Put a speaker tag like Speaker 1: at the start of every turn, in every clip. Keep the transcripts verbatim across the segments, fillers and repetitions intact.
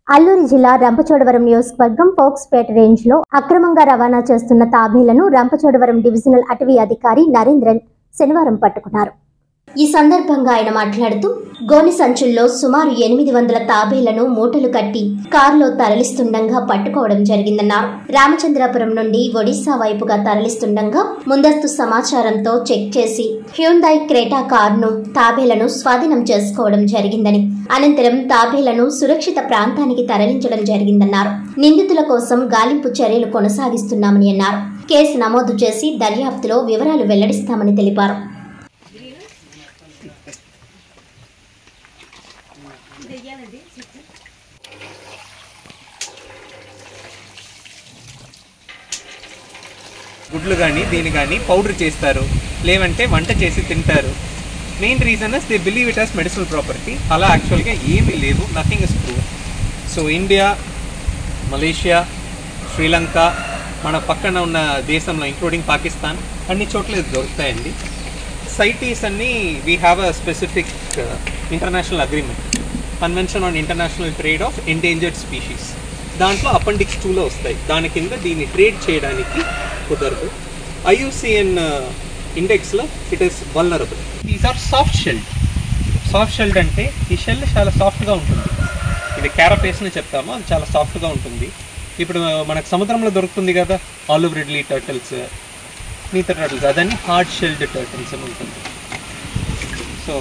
Speaker 1: అల్లూరి జిల్లా రంపచోడవరం నియోజకవర్గం పోక్స్పేట రేంజ్ లో అక్రమంగా రవాణా చేస్తున్న తాబేలను రంపచోడవరం డివిజనల్ అటవీ అధికారి నరేంద్రన్ శనివారం పట్టుకున్నారు. ఈ సందర్భంగా ఆయన మాట్లాడుతూ గోని సంచుల్లో సుమారు ఎనిమిది వందల తాబేలను మూటలు కట్టి కారులో తరలిస్తుండగా పట్టుకోవడం జరిగిందన్నారు. రామచంద్రాపురం నుండి ఒడిశా వైపుగా తరలిస్తుండగా ముందస్తు సమాచారంతో చెక్ చేసి హ్యూందాయ్ క్రేటా కారును తాబేలను స్వాధీనం చేసుకోవడం జరిగిందని, అనంతరం తాబేలను సురక్షిత ప్రాంతానికి తరలించడం జరిగిందన్నారు. నిందితుల కోసం గాలింపు చర్యలు కొనసాగిస్తున్నామని అన్నారు. కేసు నమోదు చేసి దర్యాప్తులో వివరాలు వెల్లడిస్తామని తెలిపారు.
Speaker 2: గుడ్లు కానీ దీని కానీ పౌడర్ చేస్తారు, లేవంటే వంట చేసి తింటారు. Main reason is they believe it as medicinal property. అలా యాక్చువల్గా ఏమీ లేవు, nothing is prove. So India, Malaysia, Sri Lanka, మన పక్కన ఉన్న దేశంలో ఇంక్లూడింగ్ పాకిస్తాన్ అన్ని చోట్ల ఇది దొరుకుతాయండి. సైటీస్ అన్నీ we have a specific international agreement, convention on international trade of endangered species. దాంట్లో అపెండిక్స్ టూలో వస్తాయి. దాని కింద దీన్ని ట్రేడ్ చేయడానికి కుదరదు. ఐయుసిఎన్ ఇండెక్స్లో it is vulnerable. These are soft shelled. Soft shelled అంటే ఈ షెల్ చాలా సాఫ్ట్గా ఉంటుంది. ఇది క్యారపేస్ అని చెప్తాము, అది చాలా సాఫ్ట్గా ఉంటుంది. ఇప్పుడు మనకు సముద్రంలో దొరుకుతుంది కదా ఆలివ్ రిడ్లీ టర్టిల్స్, మిగతా టర్టిల్స్, అదన్నీ హార్డ్ షెల్డ్ టర్టిల్స్ అని ఉంటుంది. సో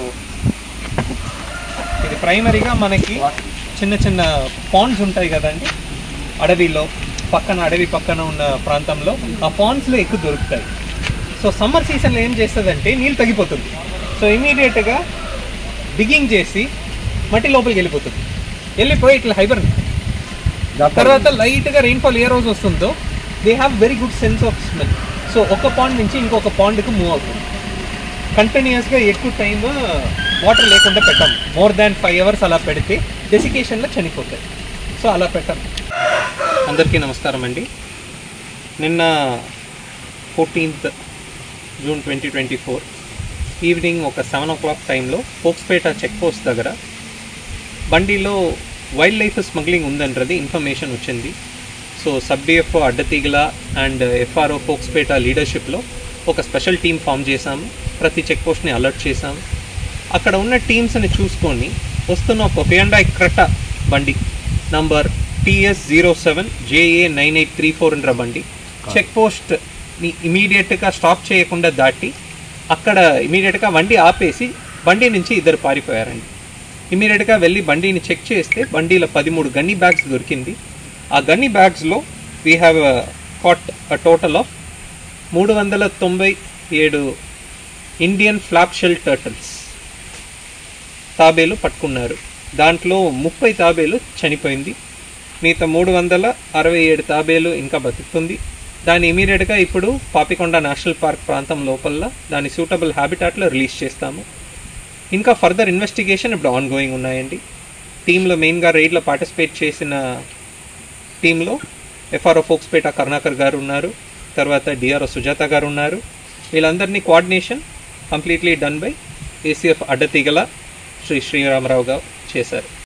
Speaker 2: ఇది ప్రైమరీగా మనకి చిన్న చిన్న పాండ్స్ ఉంటాయి కదండి అడవిలో, పక్కన అడవి పక్కన ఉన్న ప్రాంతంలో ఆ పాండ్స్లో ఎక్కువ దొరుకుతాయి. సో సమ్మర్ సీజన్లో ఏం చేస్తుందంటే నీళ్ళు తగ్గిపోతుంది. సో ఇమీడియట్గా డిగింగ్ చేసి మట్టి లోపలికి వెళ్ళిపోతుంది. వెళ్ళిపోయి ఇట్లా హైబర్ తర్వాత లైట్గా రెయిన్ఫాల్ ఏ రోజు వస్తుందో they have very good sense of smell. So ఒక పాండ్ నుంచి ఇంకొక పాండ్కి మూవ్ అవుతుంది. కంటిన్యూస్గా ఎక్కువ టైం వాటర్ లేకుండా పెట్టాం. మోర్ దాన్ ఫైవ్ అవర్స్ అలా పెడితే డెసికేషన్లో చనిపోతాయి. సో అలా పెట్టాం. అందరికీ నమస్కారం అండి. నిన్న fourteenth June twenty twenty four evening ఒక సెవెన్ ఓ క్లాక్ టైంలో పోక్స్పేట చెక్ పోస్ట్ దగ్గర బండిలో వైల్డ్ లైఫ్ స్మగ్లింగ్ ఉందన్నది ఇన్ఫర్మేషన్ వచ్చింది. So sub DFO Addateegala and FRO Pokspeta లీడర్షిప్లో ఒక స్పెషల్ టీం ఫామ్ చేశాము. ప్రతి చెక్ పోస్ట్ని అలర్ట్ చేశాము. అక్కడ ఉన్న టీమ్స్ని చూసుకొని వస్తున్న ఒక హ్యూండాయ్ క్రెటా బండి number TS zero seven JA nine eight three four ఎன்ற బండి చెక్ పోస్ట్ని ఇమీడియట్గా స్టాప్ చేయకుండా దాటి అక్కడ ఇమీడియట్గా బండి ఆపేసి బండి నుంచి ఇద్దరు పారిపోయారండి. ఇమీడియట్గా వెళ్ళి బండిని చెక్ చేస్తే బండిలో పదమూడు గన్నీ బ్యాగ్స్ దొరికింది. ఆ గన్నీ బ్యాగ్స్లో we have caught a total of మూడు వందల తొంభై ఏడు ఇండియన్ ఫ్లాప్ షెల్ టర్టిల్స్ తాబేలు పట్టుకున్నారు. దాంట్లో ముప్పై తాబేలు చనిపోయింది. మిగతా మూడు వందల అరవై ఏడు తాబేలు ఇంకా బతుకుతుంది. దాన్ని ఇమీడియట్గా ఇప్పుడు పాపికొండ నేషనల్ పార్క్ ప్రాంతం లోపల దాని సూటబుల్ హ్యాబిటాట్లో రిలీజ్ చేస్తాము. ఇంకా ఫర్దర్ ఇన్వెస్టిగేషన్ ఇప్పుడు ఆన్ గోయింగ్ ఉన్నాయండి. టీంలో మెయిన్గా రైడ్లో పార్టిసిపేట్ చేసిన టీంలో ఎఫ్ఆర్ఓ పోక్స్పేట కరుణాకర్ గారు ఉన్నారు, తర్వాత డిఆర్ఓ సుజాత గారు ఉన్నారు. వీళ్ళందరినీ coordination completely done by ACF Addateegala Shri Sriramarao గారు చేశారు.